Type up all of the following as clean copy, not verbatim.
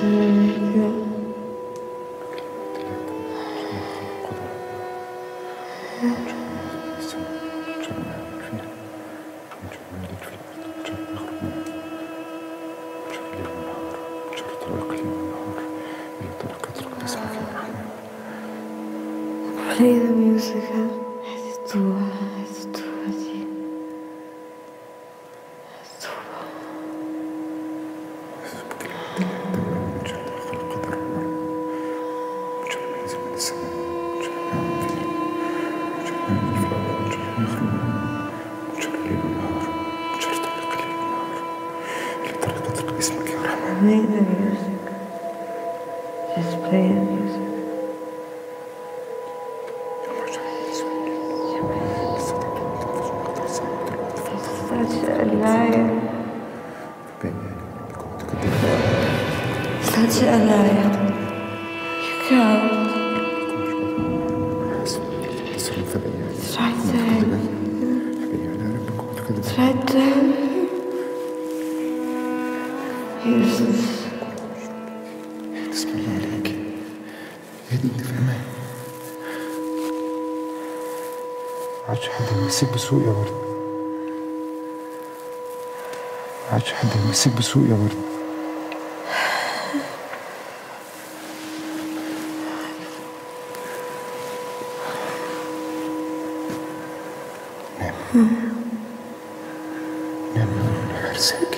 Play the music es tuya, sí. Es tuya. Play the music. Just play the music. Such a liar. Such a liar. You can't. It's right there. It's right there. Useless. تسمع عليك يا دي انت فاهمة عادش حد يمسك بسوق يا ورد عادش حد يمسك بسوق يا ورد نام نام يا عرساكي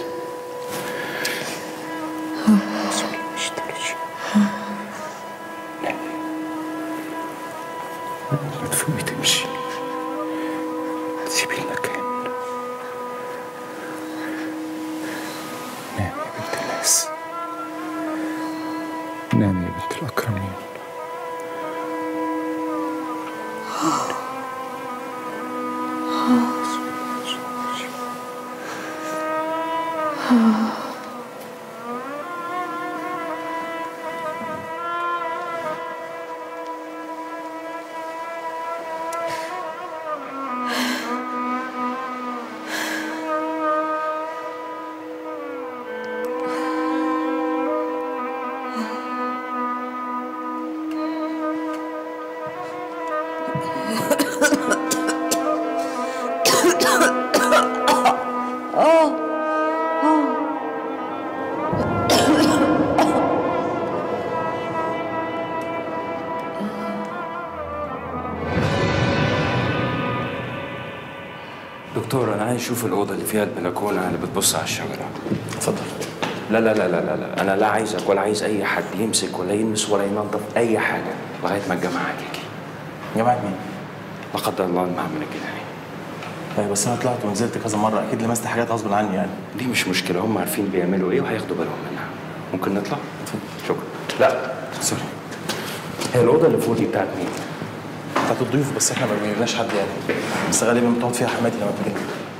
ما تفوقي تمشي تسيبي المكان نام يا بنت الناس نام يا بنت الأكرمين دكتور أنا عايز أشوف الأوضة اللي فيها البلكونة اللي بتبص على الشجرة. اتفضل. لا لا لا لا لا لا، أنا لا عايزك ولا عايز أي حد يمسك ولا يلمس ولا ينظف أي حاجة لغاية ما الجماعة تيجي. جماعة مين؟ لا قدر الله المعمل الجنائي. طيب بس أنا طلعت ونزلت كذا مرة، أكيد لمست حاجات غصب عني يعني. دي مش مشكلة، هم عارفين بيعملوا إيه وهياخدوا بالهم منها. ممكن نطلع؟ اتفضل. شكرا. لا سوري. هي الأوضة اللي فوق دي بتاعت مين؟ بتاعت الضيوف، بس إحنا ما بنجيبناش حد يعني. بس غالبا بتقعد فيها حماتي لما بتيجي.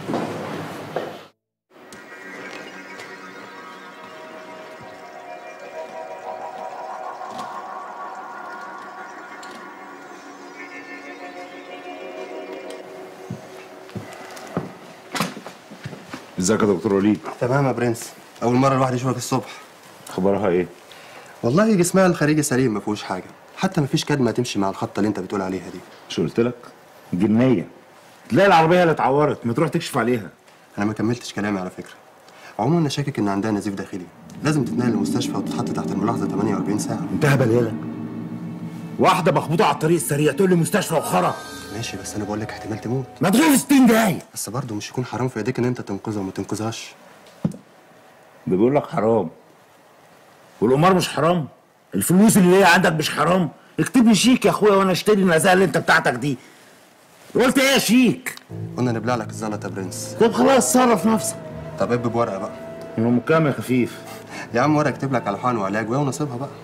ازيك يا دكتور وليد؟ تمام يا برنس، أول مرة الواحد يشوفك الصبح. اخبارها ايه؟ والله جسمها الخارجي سليم ما فيهوش حاجة، حتى ما فيش كدمة تمشي مع الخطة اللي أنت بتقول عليها دي. مش قلت لك؟ جنية. تلاقي العربية اللي اتعورت، ما تروح تكشف عليها. أنا ما كملتش كلامي على فكرة. عموما أنا شاكك إن عندها نزيف داخلي، لازم تتنقل للمستشفى وتتحط تحت الملاحظة 48 ساعة. انتهى بليلك. واحدة مخبوطة على الطريق السريع تقول لي مستشفى وخرا. ماشي بس أنا بقول لك احتمال تموت. ما تروح في 60 دقايق. بس برضه مش يكون حرام في إيديك إن أنت تنقذها وما تنقذهاش. ده بيقول لك حرام. والقمار مش حرام؟ الفلوس اللي هي عندك مش حرام؟ اكتب لي شيك يا اخويا وانا اشتري النزاهه اللي انت بتاعتك دي. قلت ايه يا شيك؟ قلنا نبلع لك الزلط يا برنس. طب خلاص صرف نفسك. طب ابب بورقة بقى. من كام يا خفيف؟ يا عم ورقة اكتب لك على حقن وعلاج وهي ونصيبها بقى.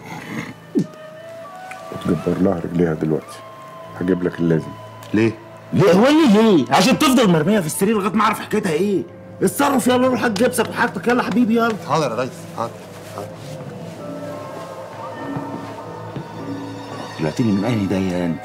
وتجبر لها رجليها دلوقتي. هجيب لك اللازم. ليه؟ ليه؟ هو ليه؟ عشان تفضل مرميه في السرير لغايه ما اعرف حكايتها ايه؟ اتصرف يلا روح هات جبسك وحاجتك يلا حبيبي يلا. حاضر يا ريس حاضر. طلعت لي من انهي ضيقه انت؟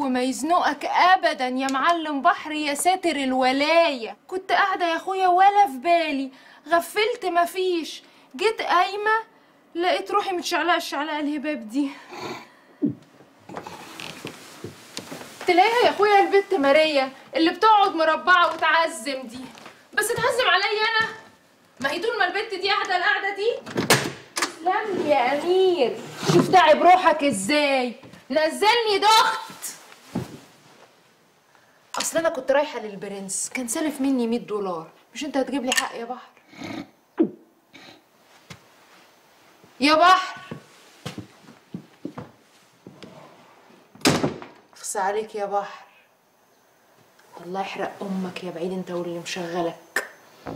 العدو ما يزنقك ابدا يا معلم بحر يا ساتر الولايه. كنت قاعده يا اخويا ولا في بالي، غفلت مفيش، جيت قايمه لقيت روحي متشعلقه الشعلقه الهباب دي. تلاقيها يا اخويا البت ماريا اللي بتقعد مربعه وتعزم دي، بس تعزم عليا انا؟ ما هي طول ما البت دي قاعده القعده دي. تسلم لي يا امير، شوف تعب روحك ازاي، نزلني ضغط. اصل انا كنت رايحه للبرنس، كان سالف مني 100 دولار، مش انت هتجيب لي حق يا بحر؟ يا بحر اخص عليك يا بحر، الله يحرق امك يا بعيد انت واللي مشغلك.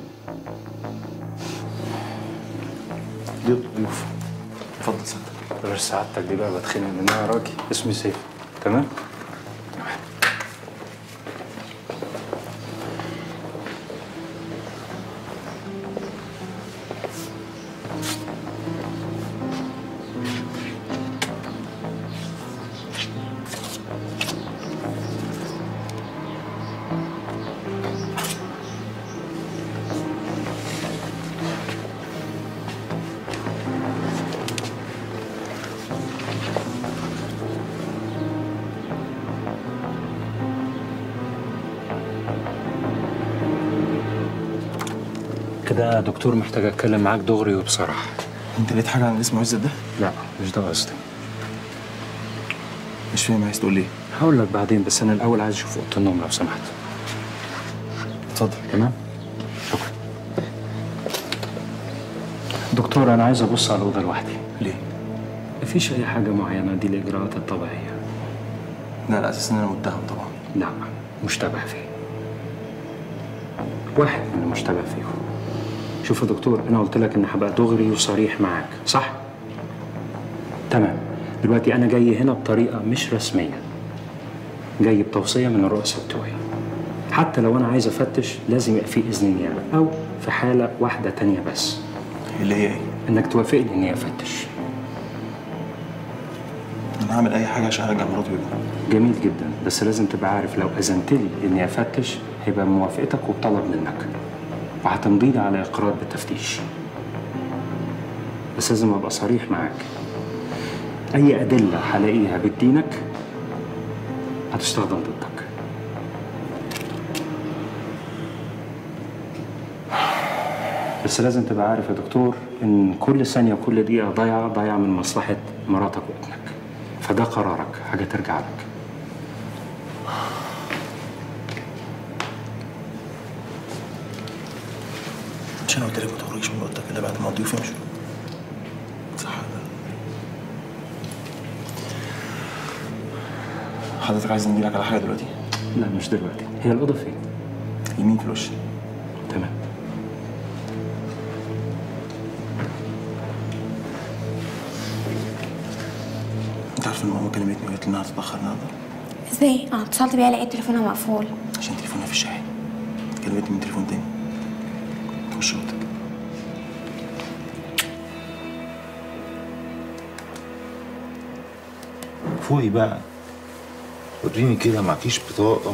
دي الضيوف. اتفضل سعادتك. غير سعادتك دي بقى بتخنق منها يا راجل. اسمي سيف. تمام؟ تمام. كده يا دكتور محتاج اتكلم معاك دغري وبصراحه. انت لقيت حاجه عن اسم عزت ده؟ لا مش ده قصدي. مش فاهم عايز تقول ايه؟ هقول لك بعدين، بس انا الاول عايز اشوف اوضه النوم لو سمحت. اتفضل. تمام؟ شكرا. دكتور انا عايز ابص على الاوضه لوحدي. ليه؟ مفيش اي حاجه معينه، دي الاجراءات الطبيعيه. لا على اساس ان انا متهم طبعا. لا مشتبه فيه. واحد من المشتبه فيهم. شوف يا دكتور، انا قلت لك ان هبقى دغري وصريح معاك، صح؟ تمام. دلوقتي انا جاي هنا بطريقه مش رسميه، جاي بتوصيه من الرؤساء بتوعي. حتى لو انا عايز افتش لازم يبقى في اذن نيابه، او في حاله واحده تانية بس. اللي هي ايه؟ انك توافقني اني افتش. انا هعمل اي حاجه عشان ارجع مراتي وابني. جميل جدا، بس لازم تبقى عارف لو اذنت لي اني افتش هيبقى موافقتك وبطلب منك، وهتمضي لي على اقرار بالتفتيش. بس لازم ابقى صريح معاك، اي ادله هلاقيها بتدينك هتستخدم ضدك. بس لازم تبقى عارف يا دكتور ان كل ثانيه وكل دقيقه ضايعه من مصلحه مراتك وابنك، فده قرارك، حاجه ترجع لك. مش انا قلت لك ما تخرجيش من اوضتك الا بعد ما الضيوف يمشوا؟ صح. حضرتك عايز نديلك على حاجه دلوقتي؟ لا مش دلوقتي. هي الاوضه فين؟ يمين في الوش. تمام. انت عارف ان ماما كلمتني وقالت لي انها هتتاخر النهارده؟ ازاي؟ انا اتصلت بيها لقيت تليفونها مقفول. عشان تليفونها في الشاحن. كلمتني من تليفون تاني. خش اوضتك. فوقي بقى، وريني كده معكيش بطاقة،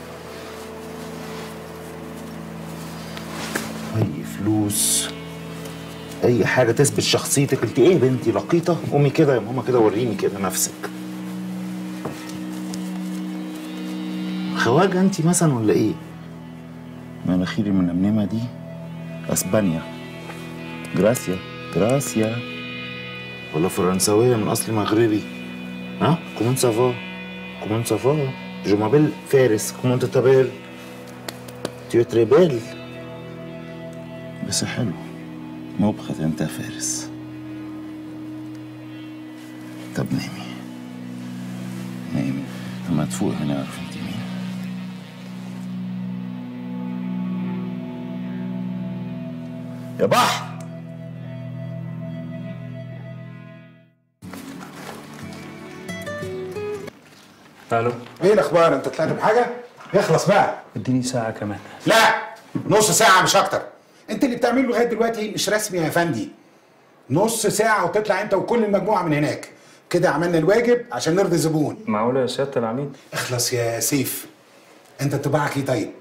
أي فلوس، أي حاجة تثبت شخصيتك. أنت إيه بنتي لقيطة؟ قومي كده يا ماما كده، وريني كده نفسك. خواجة أنت مثلا ولا إيه؟ مناخيري المنمنمة دي أسبانيا، جراسيا جراسيا، ولا فرنساوية من أصل مغربي؟ ها؟ كومون سافا؟ كومون سافا؟ جو مابيل فارس، كومون تتابيل؟ تيو تري بيل. بس حلو، مبخت أنت فارس. طب نامي نامي، لما تفوق هنا أعرف أنت مين. يا بحر، الو. ايه الاخبار؟ انت طلعت بحاجه؟ اخلص بقى. اديني ساعه كمان. لا، نص ساعه مش اكتر. انت اللي بتعمله لغايه دلوقتي مش رسمي يا فندي. نص ساعه وتطلع انت وكل المجموعه من هناك. كده عملنا الواجب عشان نرضي زبون. معقوله يا سياده العميد؟ اخلص يا سيف. انت انطباعك ايه طيب؟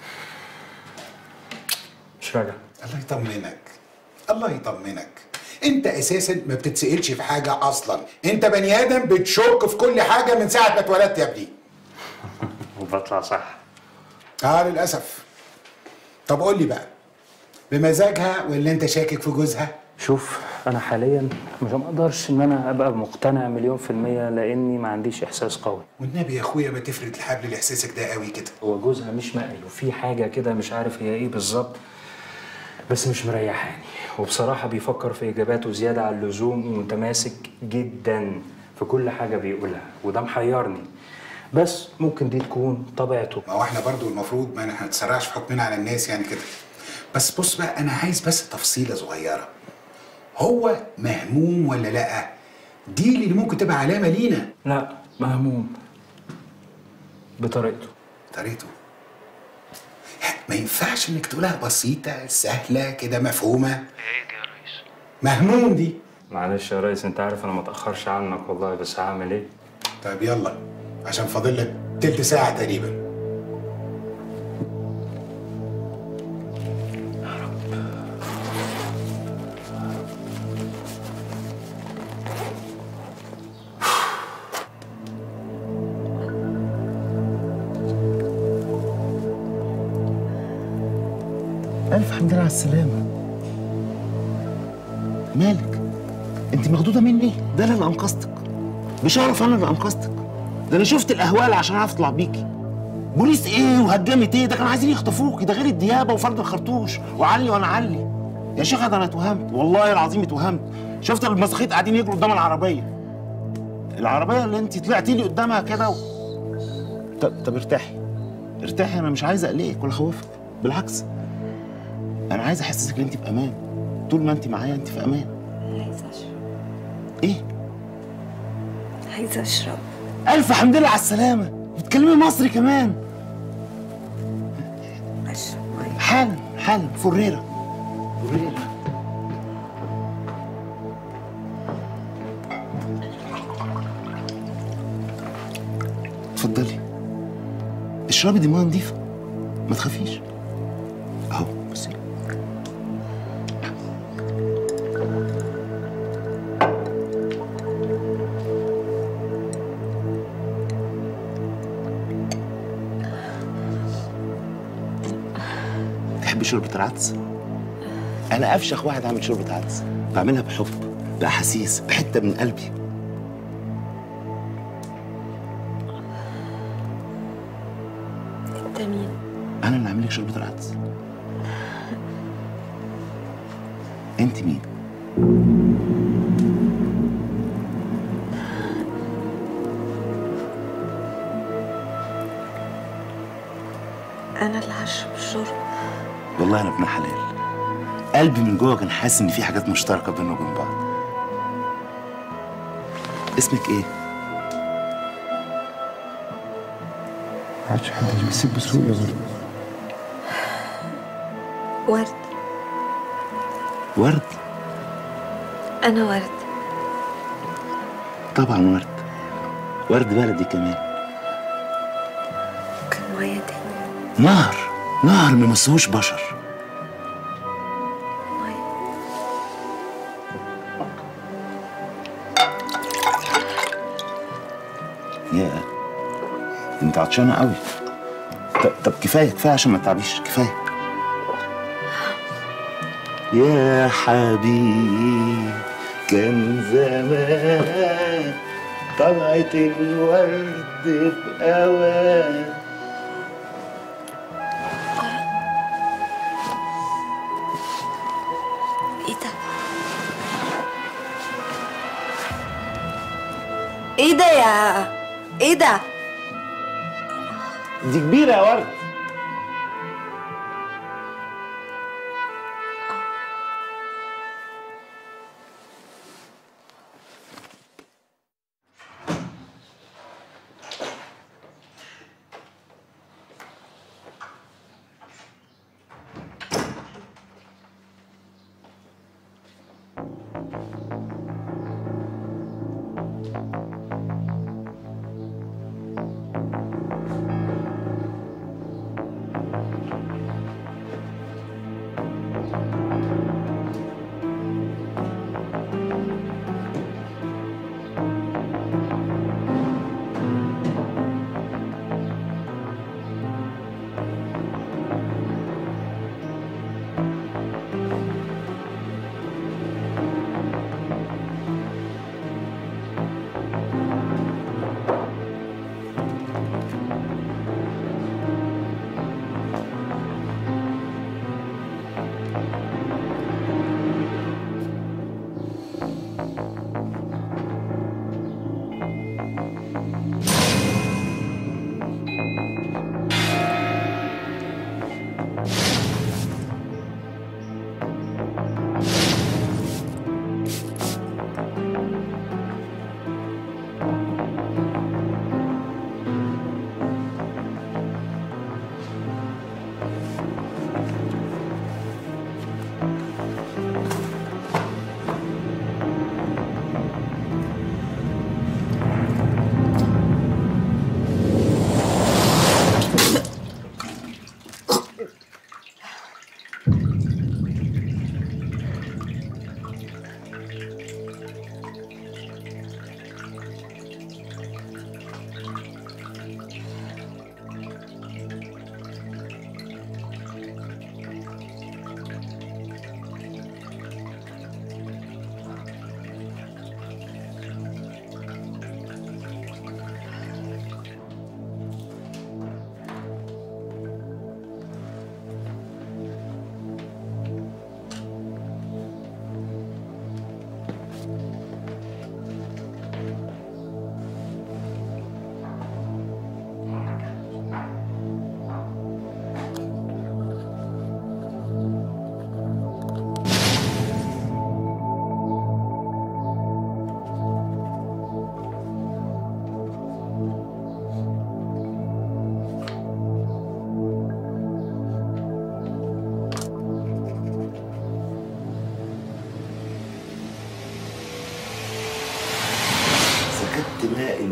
مش راجع. الله يطمنك، الله يطمنك. انت اساسا ما بتتسألش في حاجه اصلا، انت بني ادم بتشك في كل حاجه من ساعه ما اتولدت يا ابني. وبطلع صح. للاسف. طب قول لي بقى، بمزاجها ولا انت شاكك في جوزها؟ شوف انا حاليا مش مقدرش ان انا ابقى مقتنع 100% لاني ما عنديش احساس قوي. والنبي يا اخويا ما تفرد الحبل لاحساسك ده قوي كده. هو جوزها مش مقل وفي حاجه كده مش عارف هي ايه بالظبط، بس مش مريحاني. وبصراحه بيفكر في اجاباته زياده عن اللزوم ومتماسك جدا في كل حاجه بيقولها، وده محيرني. بس ممكن دي تكون طبيعته. ما هو احنا برضو المفروض ما نتسرعش في حكمنا على الناس يعني كده. بس بص بقى، انا عايز بس تفصيله صغيره. هو مهموم ولا لا؟ دي اللي ممكن تبقى علامه لينا. لا مهموم بطريقته. طريقته؟ ما ينفعش انك تقولها بسيطه سهله كده مفهومه. ايه دي يا ريس؟ مهموم دي. معلش يا ريس، انت عارف انا ما اتاخرش عنك والله، بس هعمل ايه؟ طيب يلا عشان فاضل لك تلت ساعه تقريبا. ألف حمد لله على السلامة. مالك؟ أنت مخضوضة مني؟ ده أنا اللي أنقذتك. بشرف أنا اللي أنقذتك. ده أنا شفت الأهوال عشان أعرف أطلع بيكي. بوليس إيه وهجامة إيه؟ ده كانوا عايزين يخطفوكي، ده غير الديابة وفرد الخرطوش وعلي وأنا علي. يا شيخة ده أنا اتوهمت، والله العظيم اتوهمت. شفت المساخيط قاعدين يجروا قدام العربية. العربية اللي أنت طلعتي لي قدامها كده طب ارتاحي. ارتاحي، أنا مش عايز أقلقك ولا أخوفك، بالعكس. أنا عايز أحسسك إن أنت في أمان. طول ما أنت معايا أنت في أمان. عايزة أشرب. إيه؟ عايزة أشرب. ألف حمد لله على السلامة. بتكلمي مصري كمان. أشرب مية. حالا فريرة. اتفضلي اشربي، دي ميه نضيفة، ما تخافيش. اهو بصي. تحبي شوربة العدس؟ أنا أفشخ واحد عامل شوربة عدس، بعملها بحب، بأحاسيس، بحتة من قلبي. أنت مين؟ أنا اللي عامل لك شوربة العدس. أنت مين؟ أنا اللي هشرب الشرب. والله أنا ابن حلال. قلبي من جوه كان حاسس إن في حاجات مشتركة بيننا وبين بعض. اسمك إيه؟ ما عادش حد اللي بيسيب بسوق يا ورد. ورد. ورد؟ أنا ورد. طبعا ورد. ورد بلدي كمان. كان مية تاني. نهر ما مسهوش بشر. يا انت عطشانه قوي. طب كفايه عشان ما تعبيش، كفايه. يا حبيبي كان زمان طلعت الورد بأوان. ايه ده ايه ده؟ دي كبيرة يا ورد.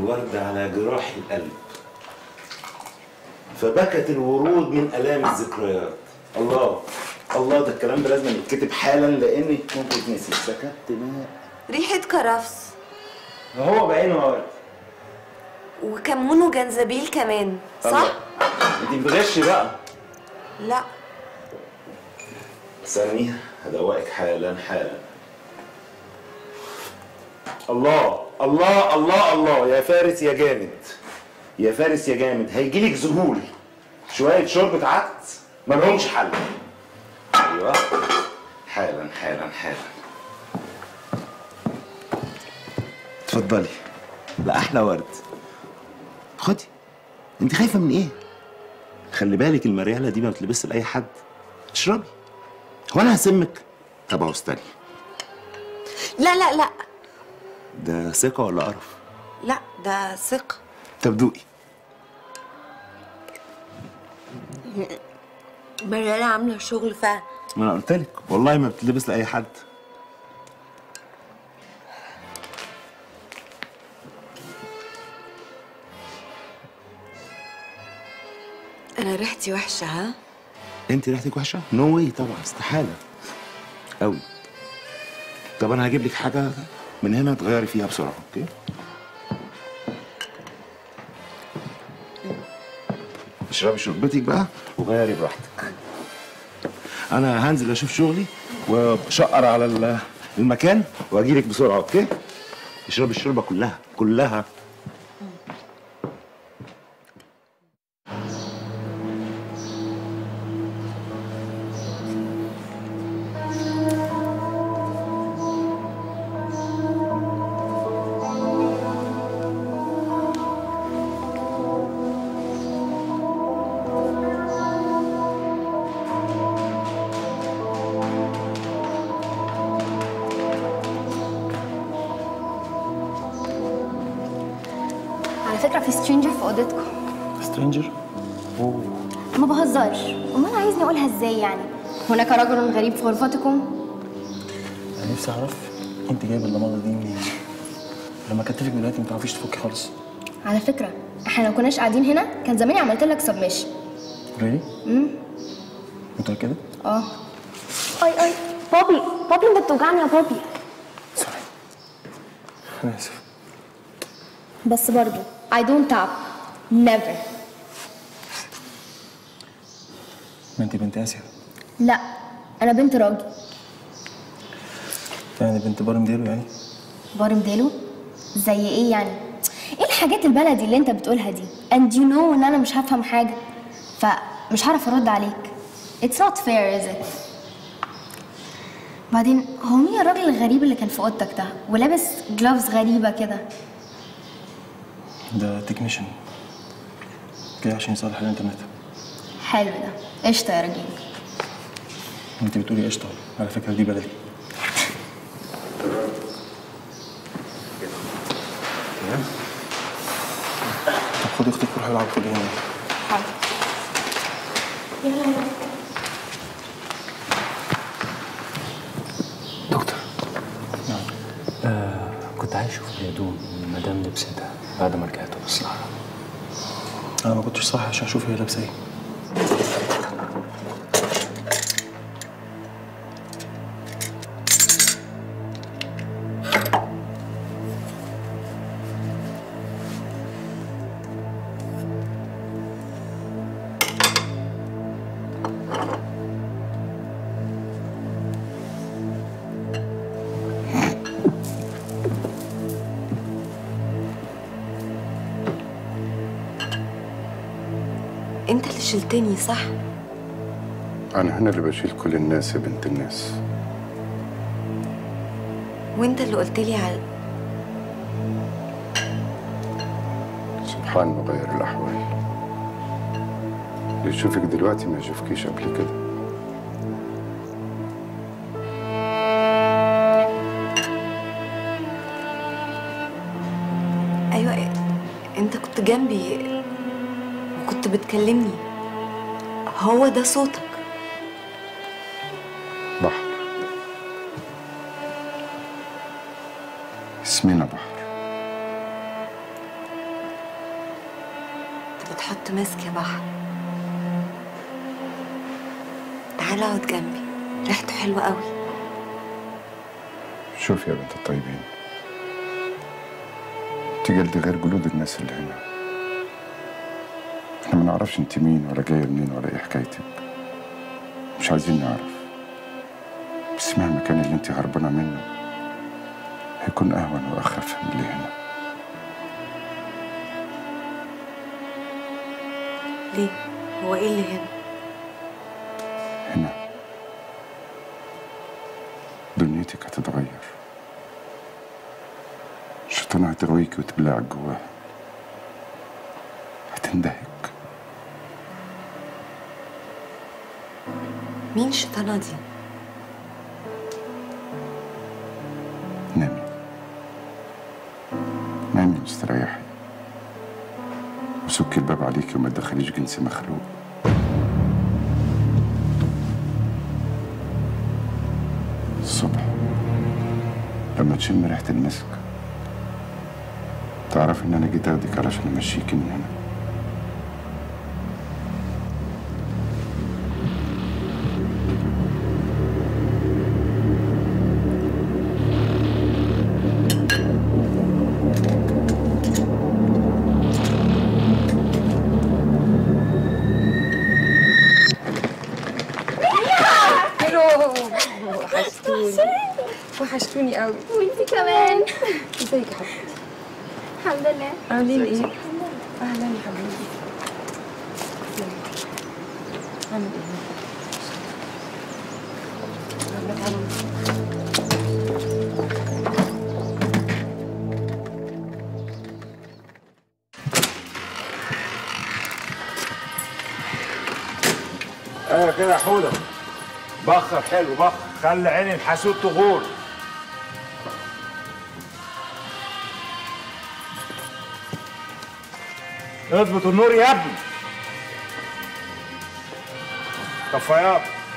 الورد على جراح القلب، فبكت الورود من آلام الذكريات. الله الله، ده الكلام ده لازم يتكتب حالا لأني ممكن تنسي. سكت ماء، ريحة كرفس هو بعينه يا ورد. وكمون وجنزبيل كمان، صح؟ الله. انت بتغشي بقى. لا. استني هدوقك حالا حالا. الله الله الله الله، يا فارس يا جامد، يا فارس يا جامد، هيجيلك ذهول. شوية شوربة عدس مالهمش حل. ايوه حالا حالا حالا. اتفضلي. لا احلى ورد. خدي. انت خايفة من ايه؟ خلي بالك المريالة دي ما بتلبسش لأي حد. اشربي. هو انا هسمك؟ طب اهو استني. لا لا لا. ده ثقة ولا قرف؟ لا ده ثقة. طب دوقي. مريالة عاملة شغل فعلا. ما انا قلت لك والله ما بتلبس لأي حد. أنا ريحتي وحشة ها؟ انت ريحتك وحشة؟ نو واي طبعا، استحالة. قوي. طب انا هجيب لك حاجة من هنا تغيري فيها بسرعة، اوكي؟ اشربي شربتك بقى وغيري براحتك. انا هنزل اشوف شغلي وبشقر على المكان واجي لك بسرعة، اوكي؟ اشربي الشوربة كلها كلها. على فكرة في سترينجر في اوضتكم. سترينجر؟ اوه. ما بهزرش، امال عايزني اقولها ازاي يعني؟ هناك رجل غريب في غرفتكم. انا نفسي اعرف انت جايبه اللمضه دي منين؟ لما كتفك دلوقتي ما تعرفيش تفكي خالص. على فكرة احنا لو كناش قاعدين هنا كان زماني عملت لك سبمشن. ريلي؟ متأكدة؟ اه. اي بابي انت بتوجعني يا بابي. سوري. انا اسف. بس برضو I don't tap never. ما انت بنت اسيا. لا انا بنت راجل. يعني بنت بارم ديلو يعني؟ بارم ديلو؟ زي ايه يعني؟ ايه الحاجات البلدي اللي انت بتقولها دي؟ and you know ان انا مش هفهم حاجة فمش هعرف ارد عليك. It's not fair is it؟ بعدين هو مين الراجل الغريب اللي كان في اوضتك ده ولابس جلوفز غريبة كده؟ ده تكنيشن جاي عشان يصلح الانترنت. حلو ده، قشطة يا راجل. انت بتقولي قشطة، على فكرة دي بلدي. طب خدي اختك وروحي العبوا كل هنا. حاضر. يلا. دكتور. نعم. كنت عايز اشوف الهدوم المدام لبستها بعد ما رجعت من الصحراء. انا ما كنتش صاحي عشان اشوف هي لابسه ايه. انت اللي شلتني صح؟ أنا هنا اللي بشيل كل الناس يا بنت الناس. وانت اللي قلت لي على سبحان مغير الأحوال. اللي يشوفك دلوقتي ما يشوفكيش قبل كده. ايوه انت كنت جنبي وكنت بتكلمني. هو ده صوتك. بحر. اسمنا بحر. تحط ماسك يا بحر. تعالى اقعد جنبي، ريحته حلوة قوي. شوف يا بنت الطيبين، انت جلد غير جلود الناس اللي هنا. احنا ما نعرفش انت مين ولا جايه منين ولا ايه حكايتك، مش عايزين نعرف. بس مهما كان اللي انت هربانه منه هيكون اهون واخف من اللي هنا. ليه؟ هو ايه اللي هنا؟ هنا دنيتك هتتغير، الشيطان هتغويك وتبلعك جواها، هتندهك. مين الشيطانة دي؟ نامي نامي واستريحي، وسكي الباب عليكي وما تدخليش جنس مخلوق. الصبح لما تشم ريحة المسك تعرف ان انا جيت اخدك علشان امشيكي من هنا. وحشتوني قوي. وانتي كمان. ازيك يا حبيبتي؟ الحمد لله. عاملين ايه؟ اهلا يا حبيبي. عامل ايه كده يا حوده؟ بخر حلو، بخر، خلي عين الحسود تغور. اظبط النور يا ابني. طفيات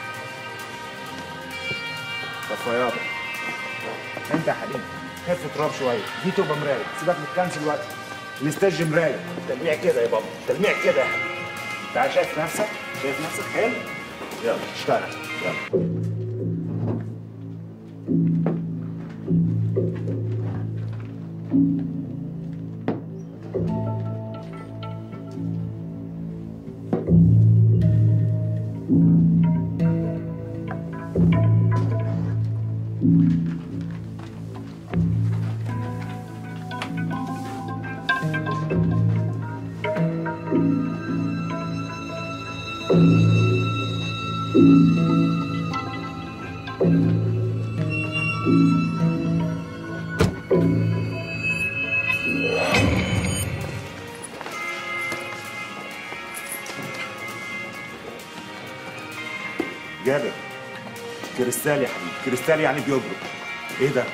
طفيات. انت يا حبيبي خف تراب شويه، دي تبقى مرايه، سيبك من الكنس دلوقتي. الاستاج مرايه، تلميع كده يا بابا، تلميع كده يا حبيبي. تعال، شايف نفسك؟ شايف نفسك حلو؟ يلا اشتغل، يلا. جابر، كريستال يا حبيبي، كريستال يعني بيبرق. ايه ده؟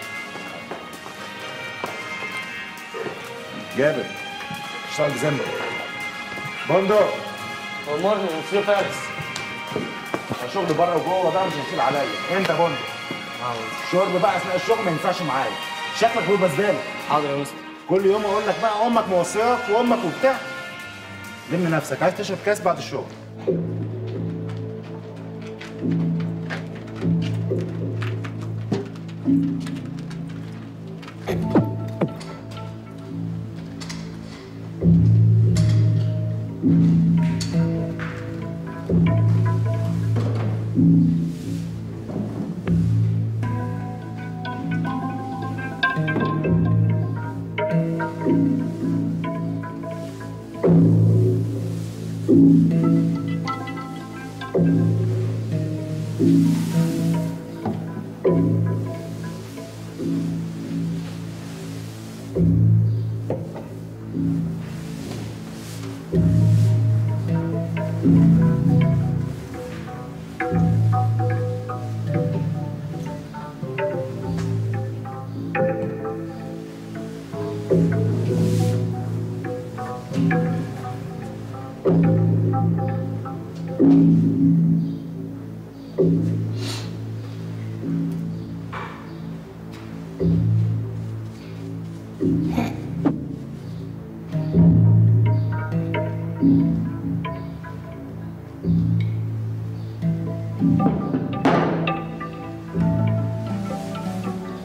جابر اشتغل بذنبك. بندق امرني يا مسيو فارس. شغل بره وجوه بقى مش هيشيل عليا. انت بندق الشرب بقى اثناء الشغل ما ينفعش معايا، شكلك بيبقى زباله. حاضر يا مستر. كل يوم اقول لك بقى امك موصياك وامك وبتاع. لم نفسك، عايز تشرب كاس بعد الشغل.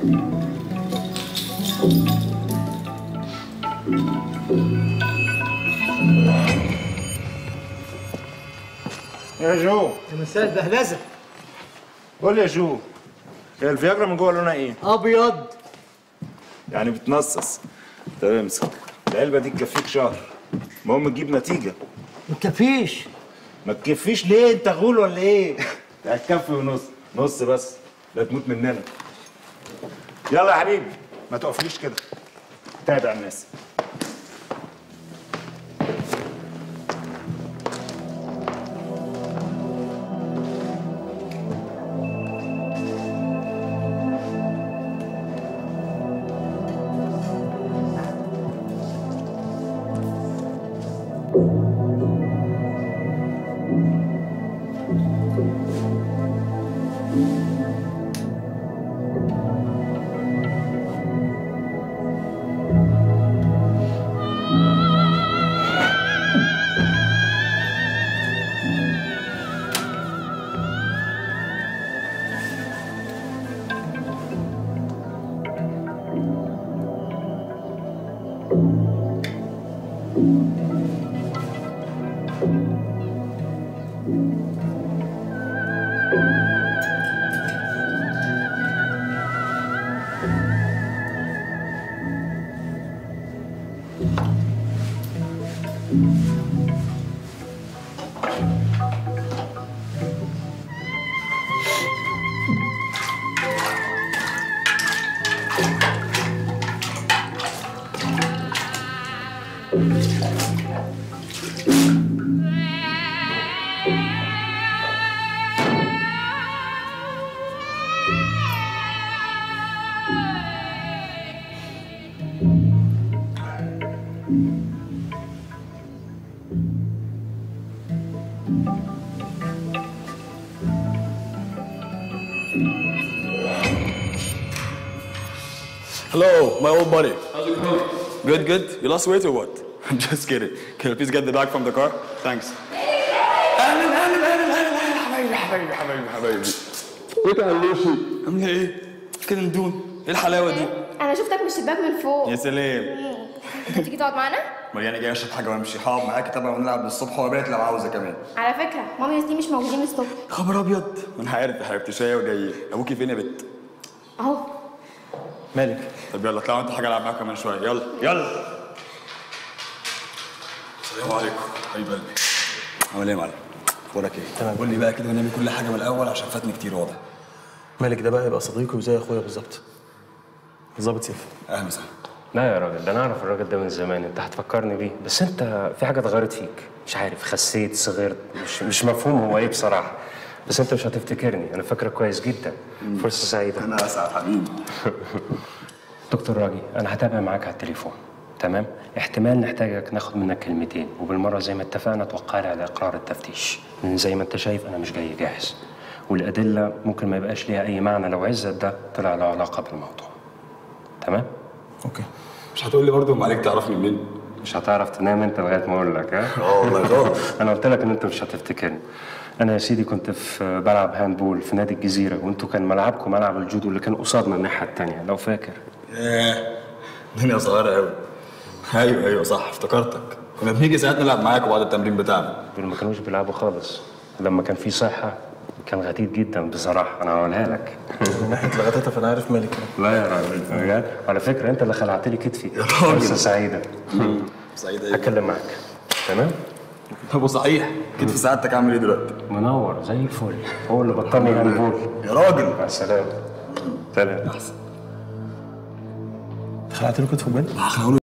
يا جو يا مساء البهلزه. قول لي يا جو، هي الفياجرا من جوه لونها ايه؟ ابيض. يعني بتنصص. طب امسك العلبه دي تكفيك شهر. المهم تجيب نتيجه. ما تكفيش. ما تكفيش ليه؟ انت غول ولا ايه؟ هتكفي ونص، نص بس، لا تموت مننا. يلا يا حبيبي ما تقفليش كده، تابع الناس. Hello, my old buddy. How's it going? Good, good. You lost weight or what? I'm just kidding. Can you please get the bag from the car? Thanks. حبايبي. ايه يا لوشي؟ عامله ايه؟ كده ندون. ايه الحلاوه دي؟ انا شفتك من الشباك من فوق. يا سلام. انت تيجي تقعد معانا؟ مريانة جاي اشرب حاجه وامشي، هقعد معاكي طبعا ونلعب للصبح وبيت لو عاوزه كمان. على فكره مامي ونتي مش موجودين الصبح. خبر ابيض. انا عارف يا حبيبتي، شايه وجايه. ابوكي فين يا بت؟ اهو. مالك؟ طب يلا اطلعوا انتوا حاجه العب معاكم كمان شويه، يلا يلا. السلام عليكم حبيب قلبي. عامل ايه يا معلم؟ اخبارك ايه؟ تمام. قول لي بقى كده ونعمل كل حاجه من الاول عشان فاتني كتير واضح. مالك ده بقى يبقى صديقي وزي اخويا بالظبط. ظابط سيف. اهلا وسهلا. لا يا راجل، ده انا اعرف الراجل ده من زمان، انت هتفكرني بيه، بس انت في حاجه اتغيرت فيك، مش عارف، خسيت، صغرت، مش مفهوم هو ايه بصراحه، بس انت مش هتفتكرني، انا فاكرك كويس جدا. فرصه سعيده. انا اسعد حبيبي. دكتور راجي، انا هتابع معاك على التليفون، تمام؟ احتمال نحتاجك ناخد منك كلمتين، وبالمره زي ما اتفقنا توقع لي على اقرار التفتيش، لان زي ما انت شايف انا مش جاي جاهز، والادله ممكن ما يبقاش ليها اي معنى لو عزت ده طلع له علاقه بالموضوع. تمام؟ اوكي. مش هتقول لي برضه ام عليك تعرفني منين؟ مش هتعرف تنام انت لغايه ما اقول لك، ها؟ والله خالص. انا قلت لك ان انت مش هتفتكرني. انا يا سيدي كنت في بلعب هاندبول في نادي الجزيره، وانتوا كان ملعبكم ملعب الجودو اللي كان قصادنا الناحيه الثانيه، لو فاكر. ياه الدنيا صغيره قوي. ايوه صح، افتكرتك. كنا بنيجي ساعات نلعب معاكم بعد التمرين بتاعنا. دول ما كانوش بيلعبوا خالص، لما كان في صحه كان غتيت جدا بصراحه، انا هقولها لك. من ناحيه الغتاتة فانا عارف مالك. لا يا راجل بجد، على فكره انت اللي خلعت لي كتفي. يا راجل. فرصه سعيده. سعيده ايه؟ هتكلم معاك، تمام؟ طب وصحيح كتف سعادتك عامل ايه دلوقتي؟ منور زي الفل، هو اللي بطلني هاندبول. يا راجل. مع السلامه. سلام. احسن. خلعت له كتفه بجد؟ هخلعه